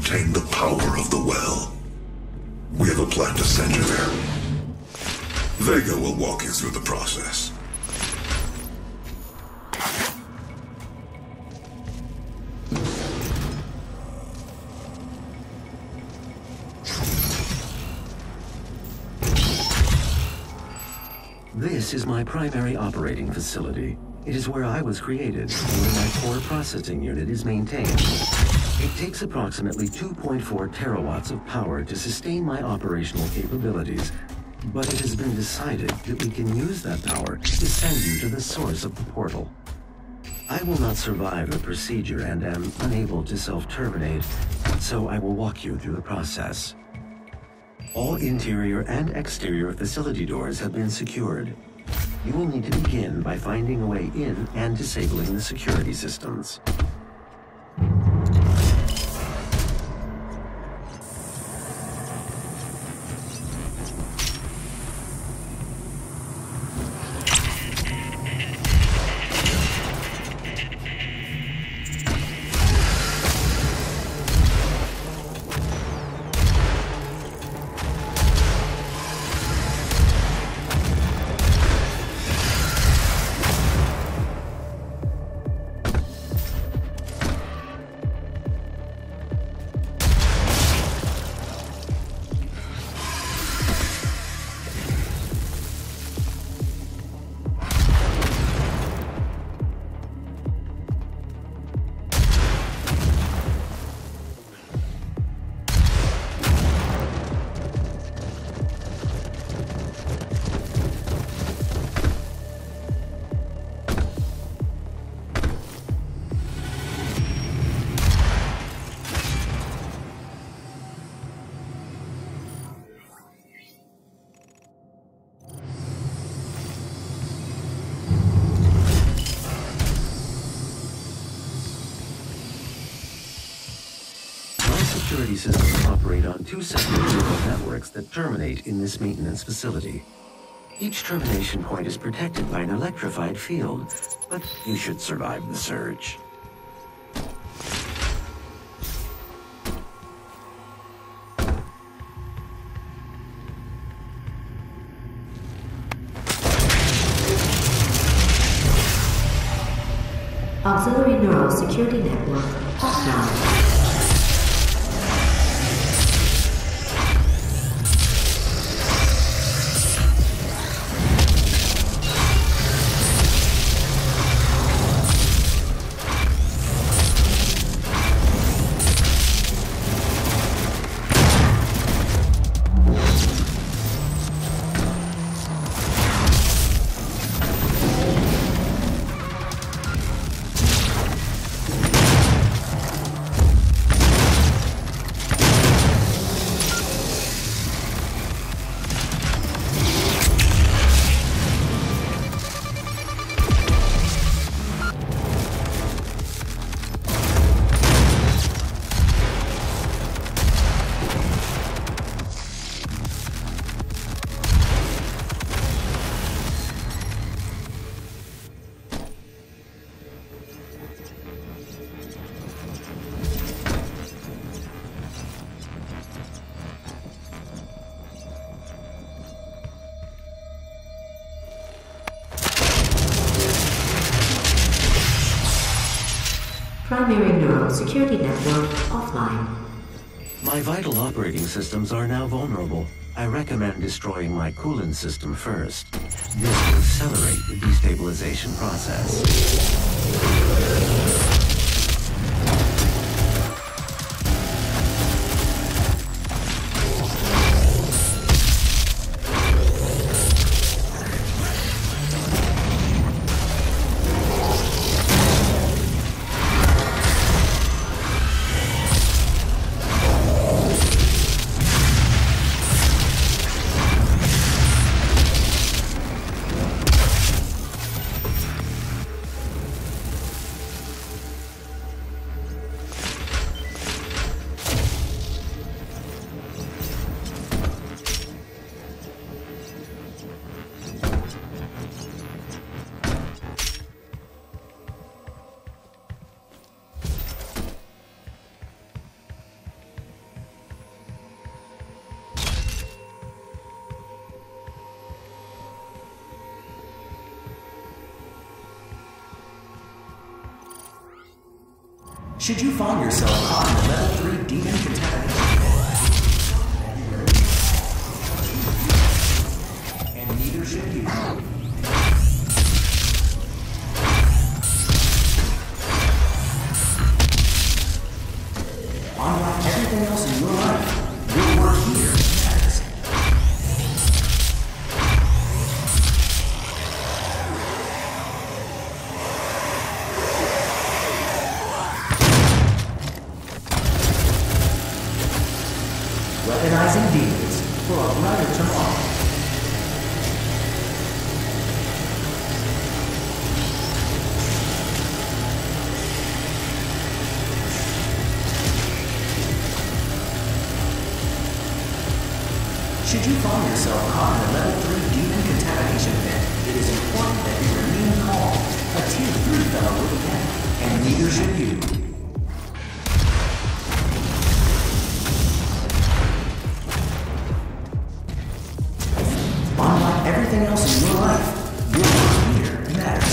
contain the power of the well. We have a plan to send you there. Vega will walk you through the process. This is my primary operating facility. It is where I was created, and where my core processing unit is maintained. It takes approximately 2.4 terawatts of power to sustain my operational capabilities, but it has been decided that we can use that power to send you to the source of the portal. I will not survive the procedure and am unable to self-terminate, so I will walk you through the process. All interior and exterior facility doors have been secured. You will need to begin by finding a way in and disabling the security systems. Security systems operate on two separate neural networks that terminate in this maintenance facility. Each termination point is protected by an electrified field, but you should survive the surge. Auxiliary Neural Security Network offline. Primary Neural Security Network offline. My vital operating systems are now vulnerable. I recommend destroying my coolant system first. This will accelerate the destabilization process. Should you find yourself caught in a level 3 demon contamination, and neither should you. Unlike everything else in your life, your work here matters. Weaponizing demons for a brighter tomorrow. Should you find yourself caught in a level 3 demon contamination event, it is important that you remain calm. A tier 3 fellow will begin, and neither should you. Unlike everything else in your life, your work here matters.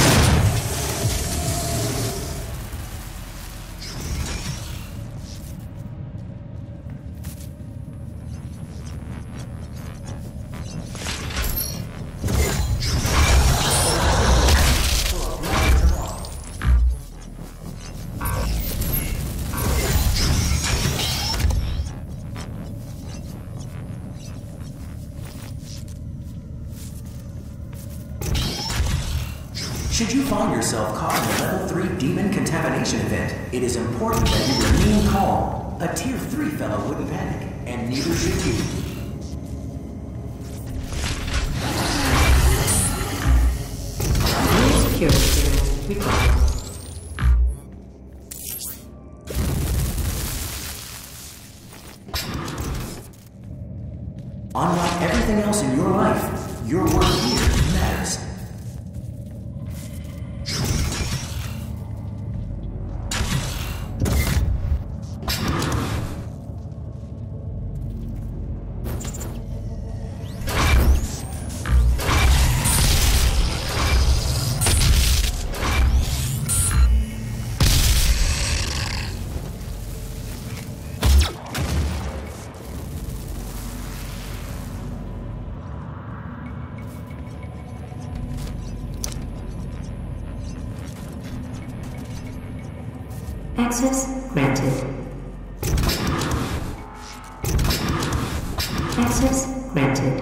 Should you find yourself caught in a level 3 demon contamination event, it is important that you remain calm. A tier 3 fellow wouldn't panic, and neither should you. Security required. Unlike everything else in your life, your work here matters. Access granted. Access granted.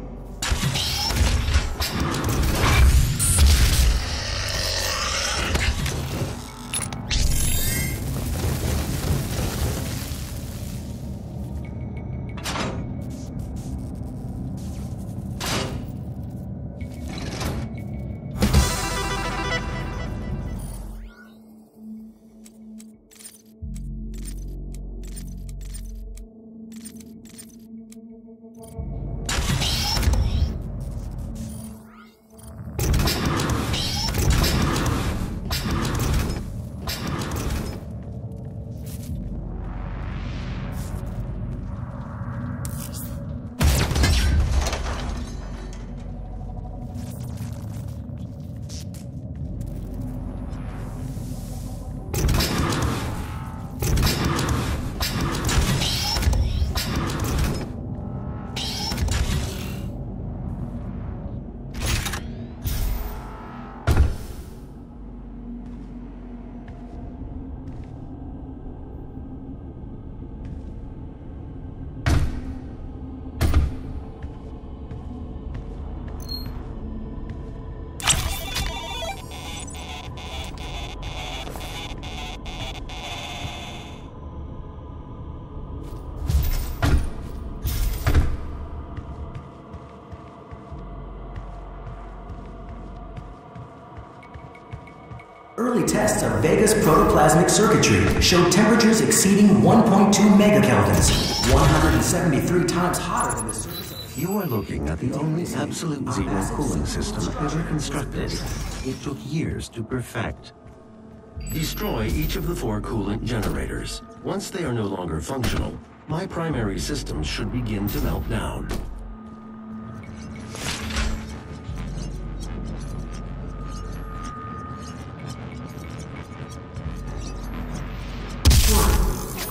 Early tests of Vega's protoplasmic circuitry showed temperatures exceeding 1.2 megakelvins, 173 times hotter than the surface of... You are looking at the only absolute zero cooling system ever constructed. It took years to perfect. Destroy each of the 4 coolant generators. Once they are no longer functional, my primary systems should begin to melt down.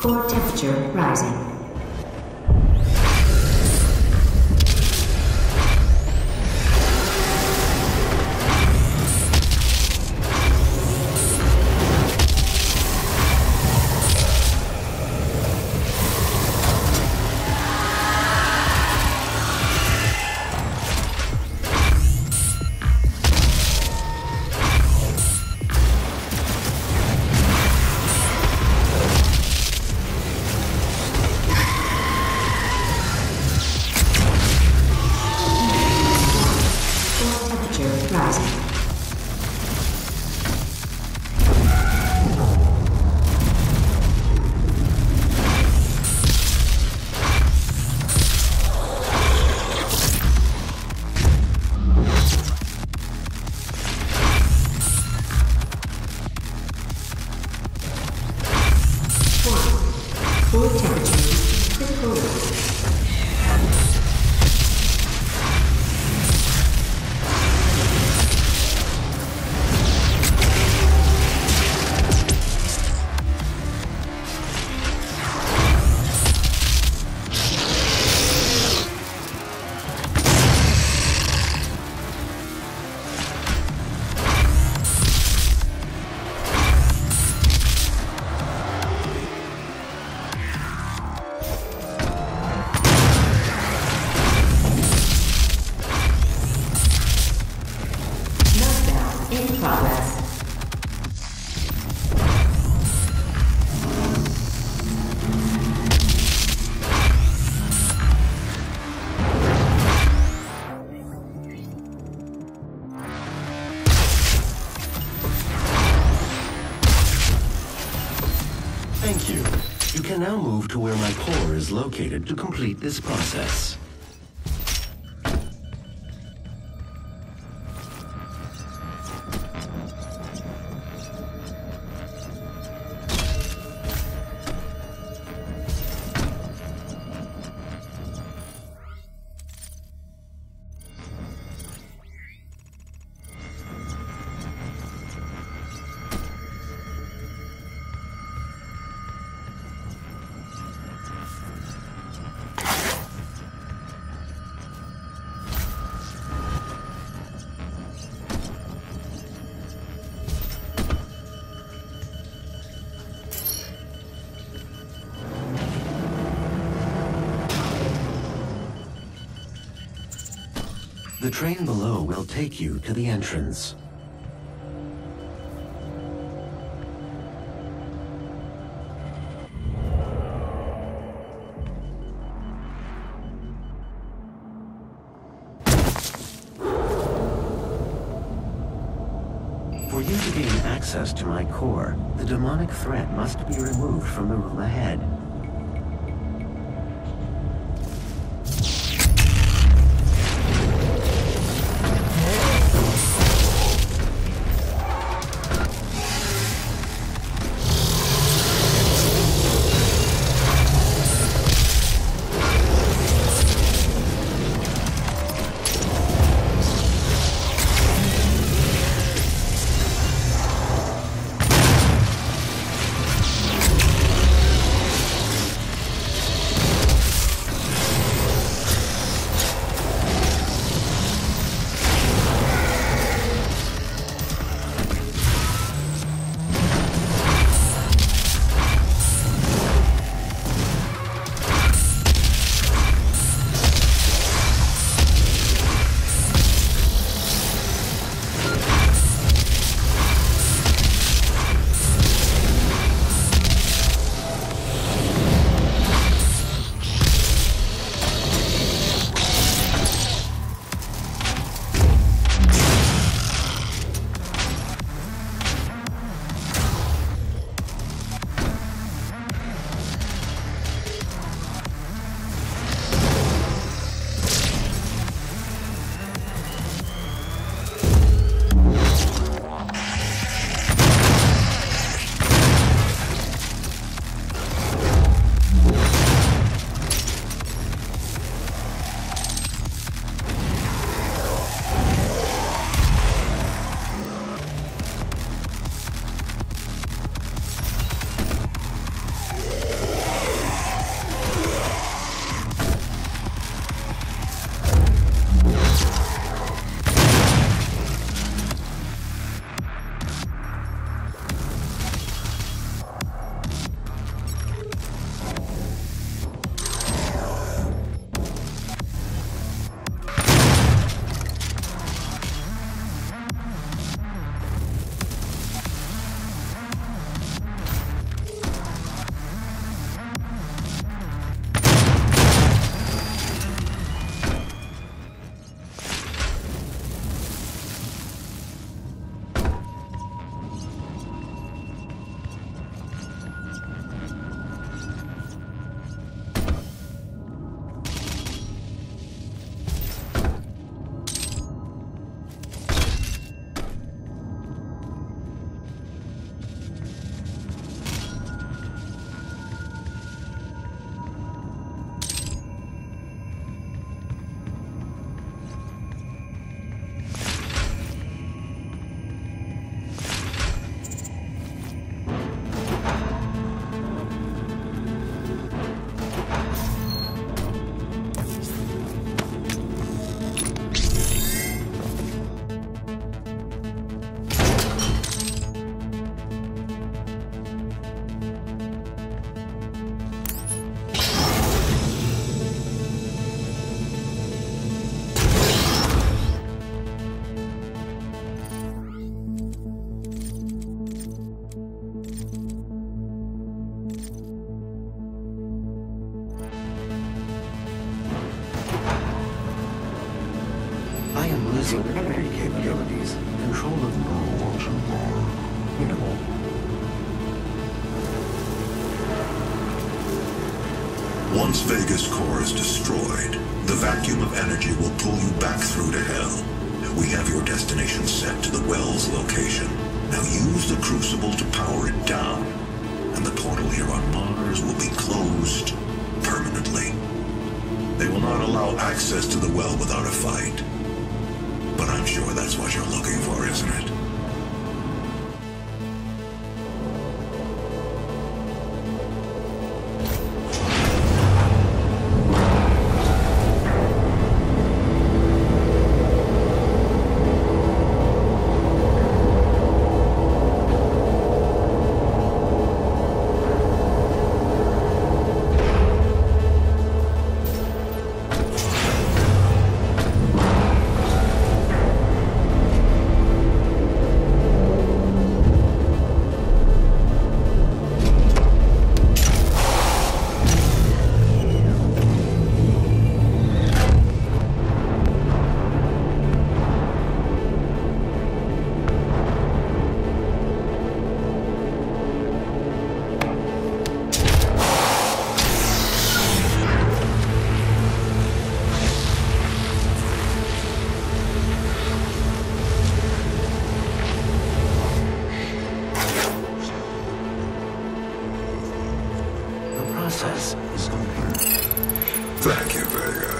Core temperature rising. Thank you. You can now move to where my core is located to complete this process. The train below will take you to the entrance. For you to gain access to my core, the demonic threat must be removed from the room ahead. Singularity capabilities. Control of neural minimal. Once Vega's core is destroyed, the vacuum of energy will pull you back through to hell. We have your destination set to the well's location. Now use the crucible to power it down, and the portal here on Mars will be closed permanently. They will not allow access to the well without a fight. But I'm sure that's what you're looking for, isn't it? Process is complete. Thank you, Vega.